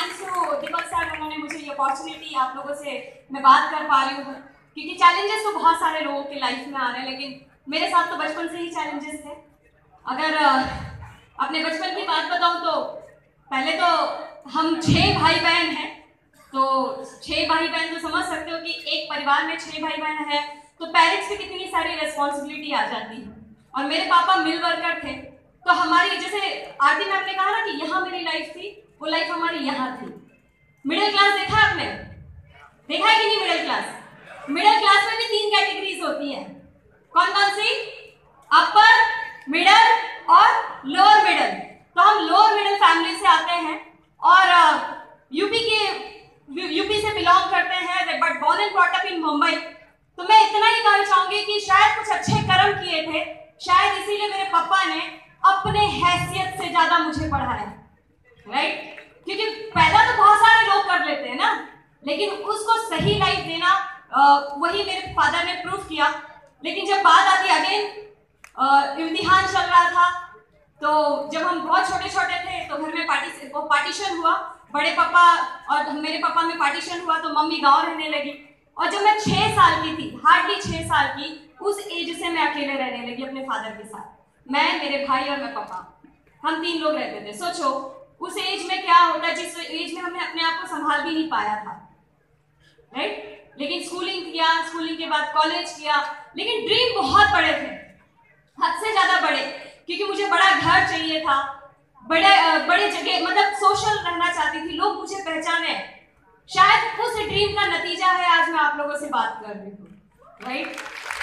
दीपक sir, उन्होंने मुझे ये अपॉर्चुनिटी आप लोगों से मैं बात कर पा रही हूँ, क्योंकि चैलेंजेस तो बहुत सारे लोगों के लाइफ में आ रहे हैं, लेकिन मेरे साथ तो बचपन से ही चैलेंजेस थे। अगर अपने बचपन की बात बताऊँ तो पहले तो हम 6 भाई बहन हैं, तो 6 भाई बहन तो समझ सकते हो कि एक परिवार में 6 भाई बहन है तो पेरेंट्स पे कितनी सारी रिस्पॉन्सिबिलिटी आ जाती है। और मेरे पापा मिल वर्कर थे, तो हमारी, जैसे आरती मैम ने कहा ना कि यहाँ मेरी लाइफ थी, वो लाइफ हमारी यहाँ थी। मिडिल क्लास देखा है आपने? देखा है कि नहीं मिडिल क्लास? मिडिल क्लास में भी 3 कैटेगरीज होती हैं। कौन कौन सी? अपर, मिडल और लोअर मिडल। तो हम लोअर मिडल फैमिली से आते हैं और यूपी से बिलोंग करते हैं, but born and brought up in Mumbai. तो मैं इतना ही कहना चाहूंगी कि शायद कुछ अच्छे कर्म किए थे, शायद इसीलिए मेरे पापा ने अपने हैसियत से ज्यादा मुझे पढ़ाया, राइट? क्योंकि पैदा तो बहुत सारे लोग कर लेते हैं ना, लेकिन उसको सही लाइफ देना वही मेरे फादर ने प्रूव किया। लेकिन जब बात आती अगेन, इम्तिहान चल रहा था, तो जब हम बहुत छोटे छोटे थे तो घर में पार्टीशन हुआ, बड़े पापा और मेरे पापा में पार्टीशन हुआ, तो मम्मी गांव रहने लगी। और जब मैं 6 साल की थी, हार्डली 6 साल की, उस एज से मैं अकेले रहने लगी अपने फादर के साथ। मैं, मेरे भाई और मैं पापा, हम 3 लोग रहते थे। सोचो उस एज में क्या होता है, जिस एज में हमने अपने आप को संभाल भी नहीं पाया था, राइट? लेकिन स्कूलिंग किया, स्कूलिंग के बाद कॉलेज किया, लेकिन ड्रीम बहुत बड़े थे, हद से ज्यादा बड़े, क्योंकि मुझे बड़ा घर चाहिए था, बड़े जगह, मतलब सोशल रहना चाहती थी, लोग मुझे पहचाने। शायद उस ड्रीम का नतीजा है आज मैं आप लोगों से बात कर रही हूँ, राइट?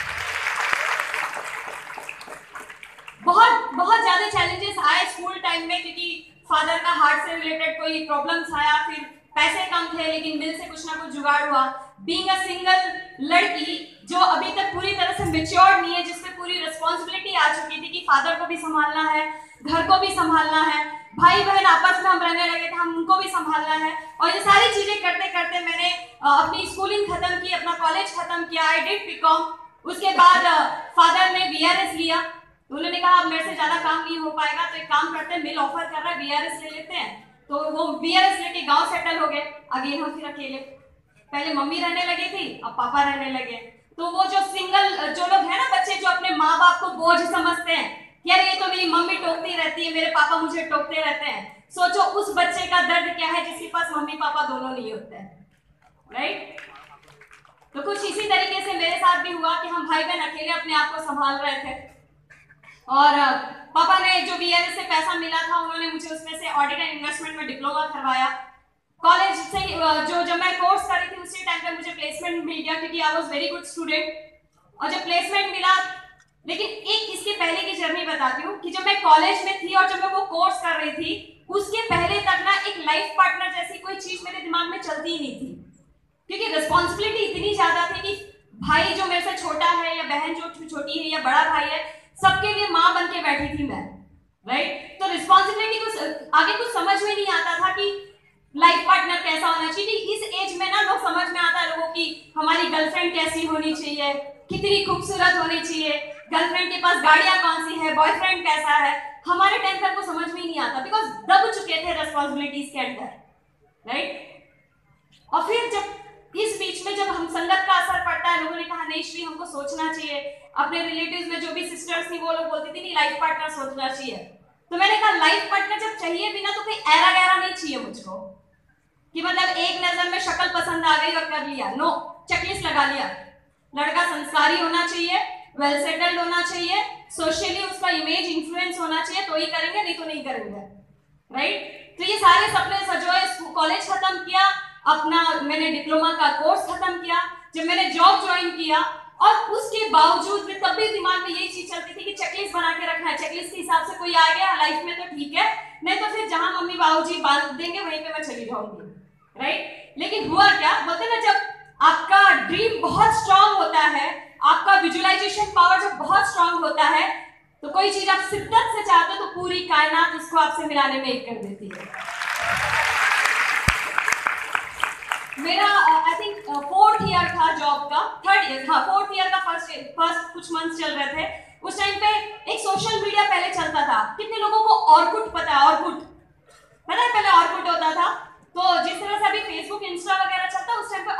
बहुत ज्यादा चैलेंजेस आए स्कूल टाइम में, क्योंकि फादर का हार्ट से रिलेटेड कोई प्रॉब्लम्स आया, फिर पैसे कम थे लेकिन मिल से कुछ ना कुछ जुगाड़ हुआ। बीइंग अ सिंगल लड़की जो अभी तक पूरी तरह से मैच्योर नहीं है, जिसपे पूरी रिस्पॉन्सिबिलिटी आ चुकी थी कि फादर को भी संभालना है, घर को भी संभालना है, भाई बहन आपस में हम रहने लगे थे, हम उनको भी संभालना है। और ये सारी चीजें करते करते मैंने अपनी स्कूलिंग खत्म की, अपना कॉलेज खत्म किया, आई डिड बीकॉम। उसके बाद फादर ने वीआरएस लिया, उन्होंने कहा अब मेरे से ज्यादा काम नहीं हो पाएगा, तो एक काम करते हैं, मिल ऑफर कर रहा है, वीआरएस ले लेते हैं। तो वो वीआरएस लेके गांव सेटल हो गए। अगेन हम फिर अकेले, पहले मम्मी रहने लगी थी, अब पापा रहने लगे। तो वो जो लोग हैं ना, बच्चे जो अपने माँ बाप को बोझ समझते हैं, यार ये तो मेरी मम्मी टोकती रहती है, मेरे पापा मुझे टोकते रहते हैं, सोचो उस बच्चे का दर्द क्या है जिसके पास मम्मी पापा दोनों नहीं होते हैं, राइट? तो कुछ इसी तरीके से मेरे साथ भी हुआ कि हम भाई बहन अकेले अपने आप को संभाल रहे थे। और पापा ने जो वीआरएस से पैसा मिला था, उन्होंने मुझे उसमें से ऑडिट एंड इन्वेस्टमेंट में डिप्लोमा करवाया। कॉलेज से जब मैं कोर्स कर रही थी उसी टाइम पे मुझे प्लेसमेंट मिल गया, क्योंकि I was very good student. और जब प्लेसमेंट मिला, लेकिन एक इसके पहले की जर्नी बताती हूँ कि जब मैं कॉलेज में थी और जब मैं वो कोर्स कर रही थी, उसके पहले तक ना एक लाइफ पार्टनर जैसी कोई चीज मेरे दिमाग में चलती ही नहीं थी, क्योंकि रिस्पॉन्सिबिलिटी इतनी ज्यादा थी कि भाई जो मेरे से छोटा है या बहन जो छोटी है या बड़ा भाई है, सबके लिए माँ बन के बैठी थी मैं, राइट? तो रिस्पॉन्सिबिलिटी को आगे कुछ समझ में नहीं आता था कि लाइफ पार्टनर कैसा होना चाहिए। इस एज में ना लोग समझ में आता है लोगों की हमारी गर्लफ्रेंड कैसी होनी चाहिए, कितनी खूबसूरत होनी चाहिए, गर्लफ्रेंड के पास गाड़ियां कौन सी है, बॉयफ्रेंड कैसा है। हमारे टाइम तक वो समझ में ही नहीं आता, बिकॉज दब चुके थे रिस्पॉन्सिबिलिटीज के अंदर, राइट? और फिर जब इस बीच में जब हम संगत का असर पड़ता है, लोगों ने कहा नहीं श्री हमको सोचना चाहिए, अपने रिलेटिव्स में जो भी सिस्टर्स थी वो लोग बोलती थी नहीं लाइफ पार्टनर सोचना चाहिए। तो मैंने कहा लाइफ पार्टनर जब चाहिए भी ना, तो कोई ऐरा गैरा नहीं चाहिए मुझको कि मतलब एक नजर में शक्ल पसंद आ गई और कर लिया, नो, चेकलिस्ट लगा लिया। लड़का संस्कारी होना चाहिए, वेल सेटल्ड होना चाहिए, सोशली उसका इमेज इन्फ्लुएंस होना चाहिए, तो ही करेंगे, नहीं तो नहीं करेंगे, राइट? तो ये सारे सपने सजोए, कॉलेज खत्म किया, अपना मैंने डिप्लोमा का कोर्स खत्म किया, जब मैंने जॉब ज्वाइन किया, और उसके बावजूद भी तब भी दिमाग में यही चीज चलती थी कि चेकलिस्ट बना के रखना है, चेकलिस्ट के हिसाब से कोई आ गया लाइफ में तो ठीक है, नहीं तो फिर जहां मम्मी बाबूजी बांध देंगे वहीं पे मैं चली जाऊंगी, राइट? लेकिन हुआ क्या, बोलते ना जब आपका ड्रीम बहुत स्ट्रांग होता है, आपका विजुअलाइजेशन पावर जब बहुत स्ट्रांग होता है, तो कोई चीज आप शिद्दत से चाहते हो तो पूरी कायनात उसको आपसे मिलाने में एक कर देती है। मेरा आई थिंक 4th ईयर था जॉब का, 3rd ईयर, हाँ 4th ईयर का फर्स्ट कुछ मंथ्स चल रहे थे। उस टाइम पे एक सोशल मीडिया पहले चलता था, कितने लोगों को ऑर्कुट पता है? ऑर्कुट पता है? पहले ऑर्कुट होता था, तो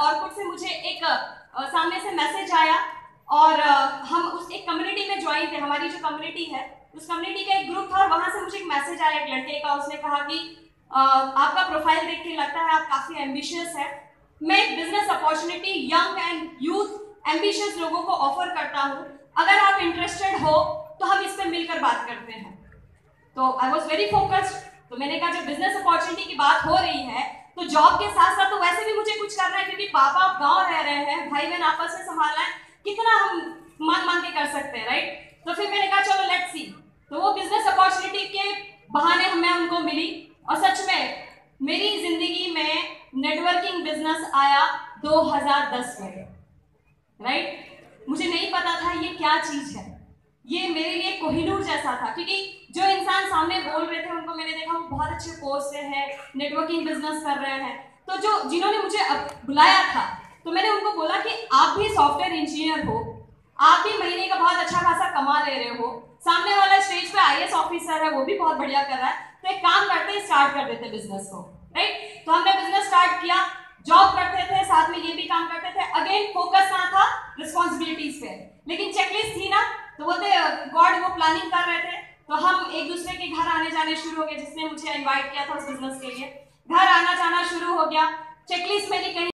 ऑर्कुट से मुझे एक सामने से मैसेज आया और हम उस एक कम्युनिटी में ज्वाइन थे। हमारी जो कम्युनिटी है उस कम्युनिटी का एक ग्रुप था और वहां से मुझे एक मैसेज आया एक लड़के का। उसने कहा कि आपका प्रोफाइल देख के लगता है आप काफी एम्बिशियस है। मैं एक business opportunity young and youth ambitious लोगों को ऑफर करता हूँ, अगर आप इंटरेस्टेड हो तो हम इस पर मिलकर बात करते हैं। तो आई वॉज वेरी फोकस्ड। तो मैंने कहा जब बिजनेस अपॉर्चुनिटी की बात हो रही है तो जॉब के साथ साथ तो वैसे भी मुझे कुछ करना है, क्योंकि पापा गांव रह रहे हैं, भाई बहन आपस में संभालना है, कितना हम मान मान के कर सकते हैं, राइट। तो फिर मैंने कहा चलो लेट्स सी। तो वो बिजनेस अपॉर्चुनिटी के बहाने मैं उनको मिली और सच में मेरी जिंदगी में नेटवर्किंग बिजनेस आया 2010 में, राइट। मुझे नहीं पता था ये क्या चीज है, ये मेरे लिए कोहिनूर जैसा था, क्योंकि जो इंसान सामने बोल रहे थे उनको मैंने देखा वो बहुत अच्छे पोस्ट से हैं, नेटवर्किंग बिजनेस कर रहे हैं। तो जो जिन्होंने मुझे बुलाया था तो मैंने उनको बोला कि आप भी सॉफ्टवेयर इंजीनियर हो, आप भी महीने का बहुत अच्छा खासा कमा ले रहे हो, सामने वाला स्टेज पे आईएएस ऑफिसर है वो भी बहुत बढ़िया कर रहा है, तो एक काम करते हैं स्टार्ट कर देते बिजनेस को, राइट। तो हमने बिजनेस स्टार्ट किया, जॉब करते थे साथ में ये भी काम करते थे। अगेन फोकस ना था रिस्पॉन्सिबिलिटीज पे, लेकिन चेकलिस्ट थी ना, तो बोलते गॉड वो प्लानिंग कर रहे थे। तो हम एक दूसरे के घर आने जाने शुरू हो गए, जिसने मुझे इनवाइट किया था उस बिजनेस के लिए, घर आना जाना शुरू हो गया। चेकलिस्ट मेरी कहीं